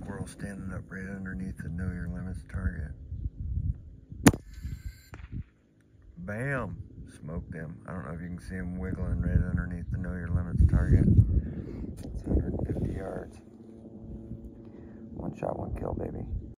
squirrel standing up right underneath the Know Your Limits target. Bam! Smoked him. I don't know if you can see him wiggling right underneath the Know Your Limits target.